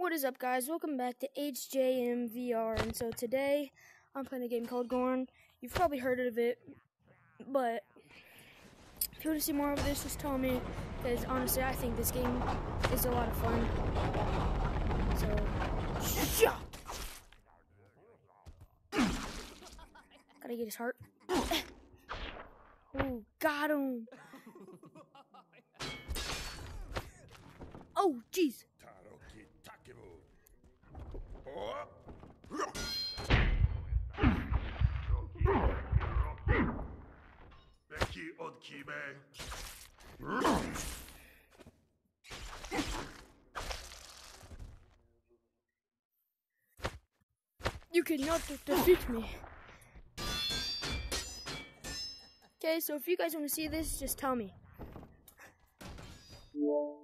What is up, guys? Welcome back to HJMVR. And so today, I'm playing a game called Gorn. You've probably heard of it, but if you want to see more of this, just tell me, because honestly, I think this game is a lot of fun. So, gotta get his heart. Oh, got him. Oh, jeez. You cannot defeat me. Okay, so if you guys want to see this, just tell me.